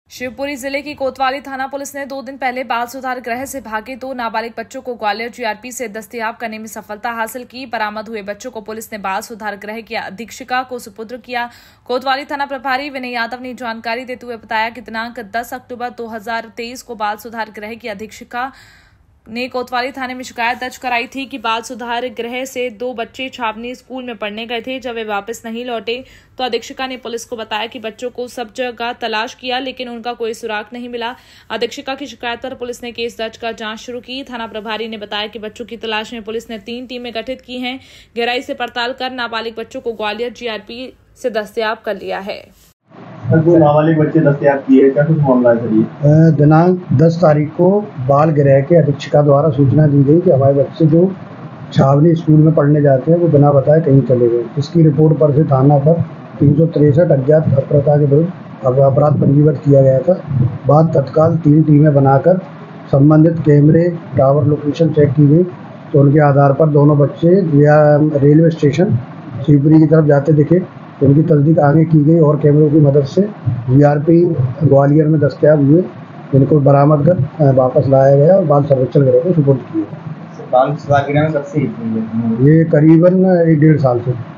शिवपुरी जिले की कोतवाली थाना पुलिस ने 2 दिन पहले बाल सुधार गृह से भागे 2 नाबालिग बच्चों को ग्वालियर जीआरपी से दस्तयाब करने में सफलता हासिल की। बरामद हुए बच्चों को पुलिस ने बाल सुधार गृह की अधीक्षिका को सुपुर्द किया। कोतवाली थाना प्रभारी विनय यादव ने जानकारी देते हुए बताया कि दिनांक 10 अक्टूबर 2023 को बाल सुधार गृह की अधीक्षिका ने कोतवाली थाने में शिकायत दर्ज कराई थी कि बाल सुधार गृह से 2 बच्चे छावनी स्कूल में पढ़ने गए थे। जब वे वापस नहीं लौटे तो अधीक्षिका ने पुलिस को बताया कि बच्चों को सब जगह तलाश किया लेकिन उनका कोई सुराग नहीं मिला। अधीक्षिका की शिकायत पर पुलिस ने केस दर्ज कर जांच शुरू की। थाना प्रभारी ने बताया कि बच्चों की तलाश में पुलिस ने 3 टीमें गठित की हैं। गहराई से पड़ताल कर नाबालिग बच्चों को ग्वालियर जीआरपी से दस्तयाब कर लिया है। जो नाबालिग बच्चे दस्तयाब किए, क्या कुछ मामला है? दिनांक 10 तारीख को बाल गृह के अधीक्षिका द्वारा सूचना दी गई कि हमारे बच्चे जो छावनी स्कूल में पढ़ने जाते हैं वो बिना बताए कहीं चले गए। इसकी रिपोर्ट पर से थाना पर 363 अज्ञात अप्रता के विरुद्ध अपराध पंजीबद्ध किया गया था। बाद तत्काल 3 टीमें बनाकर संबंधित कैमरे टावर लोकेशन चेक की गई तो उनके आधार पर दोनों बच्चे रेलवे स्टेशन शिवपुरी की तरफ जाते दिखे। उनकी तस्दीक आगे की गई और कैमरों की मदद से जीआरपी ग्वालियर में दस्तयाब हुए। इनको बरामद कर वापस लाया गया और बाल सर्वेक्षण गृह को सुपुर्द किया। बाल सुधार गृह में कब से ये करीबन 1-1.5 साल से।